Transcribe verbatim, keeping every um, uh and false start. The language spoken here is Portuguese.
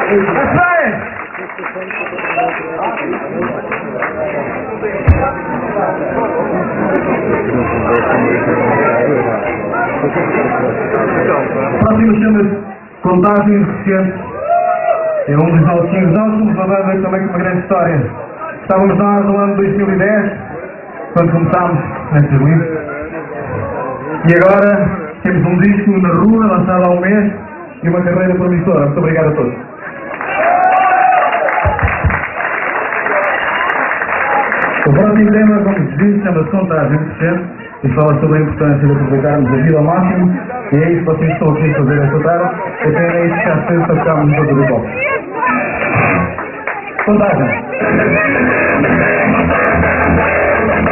O próximo chama-se Contagem Recente. É um dos nossos filhos. Nós somos uma banda também com uma grande história. Estávamos nós no ano dois mil e dez, quando começámos nesta livro. E agora temos um disco na rua, lançado há um mês, e uma carreira promissora. Muito obrigado a todos. O próximo tema, como disse, chama-se Contagem Recente e fala sobre a importância de aproveitarmos a vida ao máximo, e é isso que vocês estão aqui a fazer esta tarde. Até é isso que já cedo para tocarmos no todo o copo. Contagem.